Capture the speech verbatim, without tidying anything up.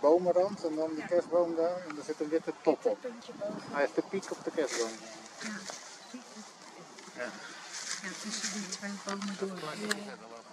bomenrand en dan de kerstboom daar en er zit een witte top op. Hij is de piek op de kerstboom. Ja. Ja. Ja, tussen die twee bomen door.